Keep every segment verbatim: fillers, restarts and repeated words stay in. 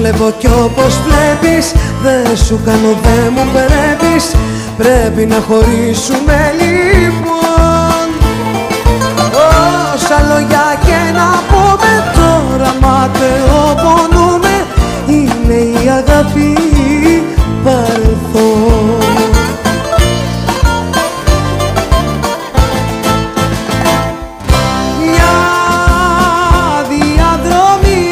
βλέπω κι όπως βλέπεις, δεν σου κάνω, δεν μου πρέπει. Πρέπει να χωρίσουμε λοιπόν. Όσα λόγια και να πούμε τώρα, ματαιό πονούμε, είναι η αγάπη παρελθόν. Μια διαδρομή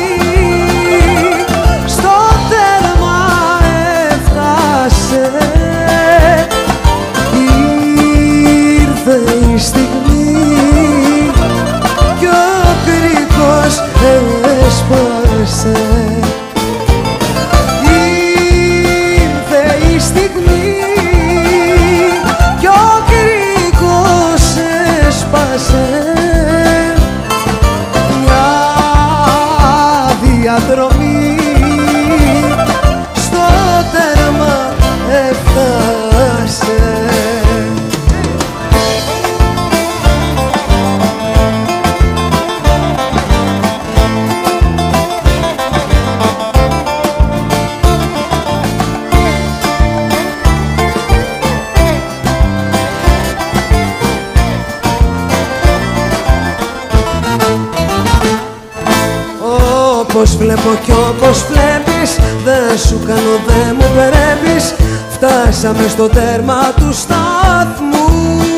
στο τέρμα έφτασε, ήρθε η στιγμή κι ο κρίκος έσπασε. Ήρθε η στιγμή κι ο κρίκος έσπασε. Μια διαδρομή στο τέρμα έφτασε. Όπως βλέπω κι όπως βλέπεις, δεν σου κάνω, δεν μου πρέπει. Φτάσαμε στο τέρμα του σταθμού.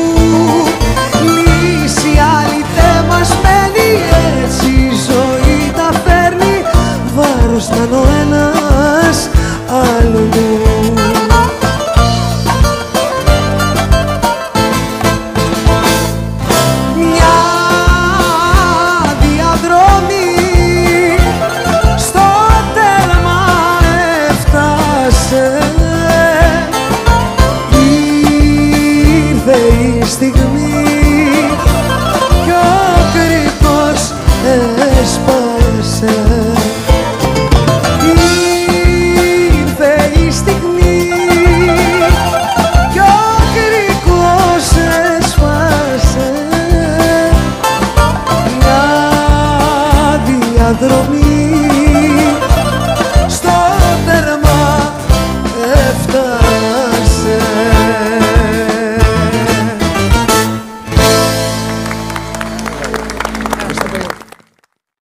Λύση άλλη δεν μας μένει, έτσι η ζωή τα φέρνει, βάρος να ο ένας αλλού. Ήρθε η στιγμή κι ο κρίκος έσπασε. Ήρθε η στιγμή κι ο κρίκος έσπασε. Μια διαδρομή